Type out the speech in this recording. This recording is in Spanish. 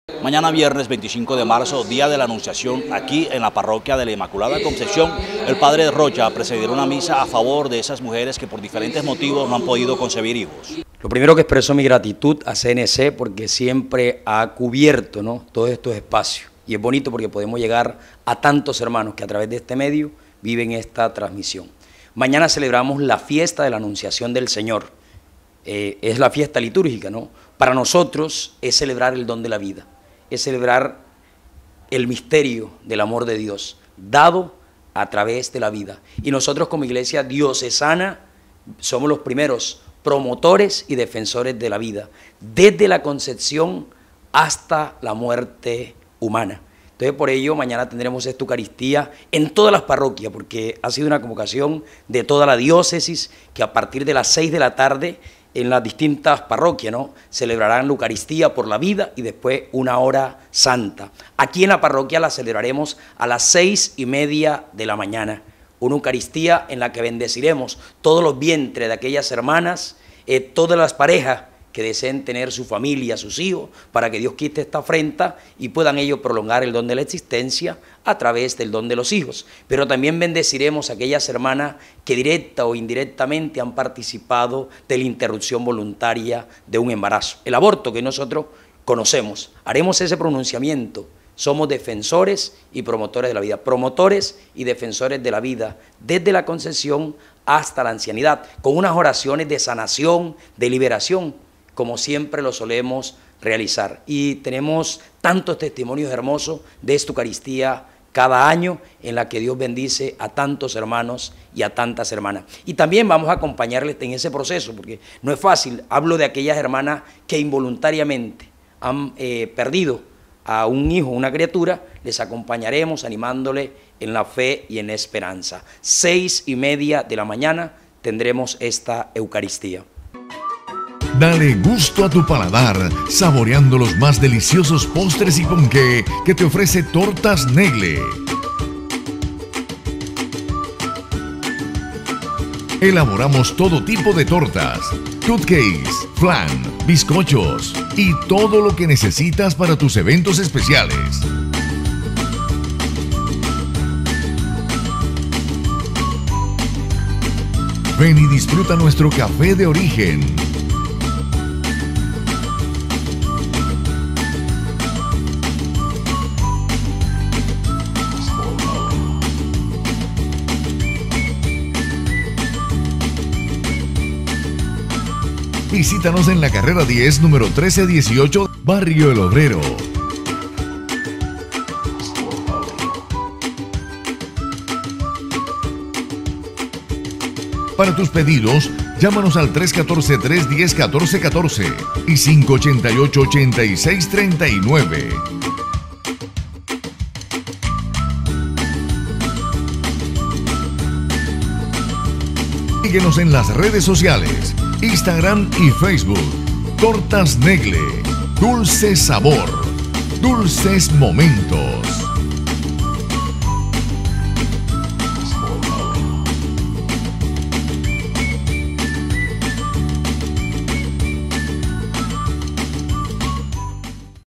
Mañana viernes 25 de marzo, día de la Anunciación, aquí en la parroquia de la Inmaculada Concepción, el padre Rocha presidirá una misa a favor de esas mujeres que por diferentes motivos no han podido concebir hijos. Lo primero que expreso mi gratitud a CNC porque siempre ha cubierto, ¿no?, todos estos espacios. Y es bonito porque podemos llegar a tantos hermanos que a través de este medio viven esta transmisión. Mañana celebramos la fiesta de la Anunciación del Señor. Es la fiesta litúrgica, ¿no? Para nosotros es celebrar el don de la vida, es celebrar el misterio del amor de Dios, dado a través de la vida. Y nosotros como iglesia diocesana somos los primeros promotores y defensores de la vida, desde la concepción hasta la muerte humana. Entonces por ello mañana tendremos esta Eucaristía en todas las parroquias, porque ha sido una convocación de toda la diócesis que a partir de las 6 de la tarde en las distintas parroquias, ¿no?, celebrarán la Eucaristía por la vida y después una hora santa. Aquí en la parroquia la celebraremos a las 6:30 de la mañana. Una Eucaristía en la que bendeciremos todos los vientres de aquellas hermanas, todas las parejas que deseen tener su familia, sus hijos, para que Dios quite esta afrenta y puedan ellos prolongar el don de la existencia a través del don de los hijos. Pero también bendeciremos a aquellas hermanas que directa o indirectamente han participado de la interrupción voluntaria de un embarazo, el aborto que nosotros conocemos. Haremos ese pronunciamiento. Somos defensores y promotores de la vida, promotores y defensores de la vida, desde la concepción hasta la ancianidad, con unas oraciones de sanación, de liberación, como siempre lo solemos realizar. Y tenemos tantos testimonios hermosos de esta Eucaristía cada año en la que Dios bendice a tantos hermanos y a tantas hermanas. Y también vamos a acompañarles en ese proceso, porque no es fácil. Hablo de aquellas hermanas que involuntariamente han perdido a un hijo, una criatura. Les acompañaremos animándole en la fe y en la esperanza. 6:30 de la mañana tendremos esta Eucaristía. Dale gusto a tu paladar, saboreando los más deliciosos postres y ponqué que te ofrece Tortas Negle. Elaboramos todo tipo de tortas, cupcakes, flan, bizcochos y todo lo que necesitas para tus eventos especiales. Ven y disfruta nuestro café de origen. Visítanos en la carrera 10, número 1318, Barrio El Obrero. Para tus pedidos, llámanos al 314-310-1414 y 588-8639. Síguenos en las redes sociales, Instagram y Facebook. Tortas Negle, dulce sabor, dulces momentos.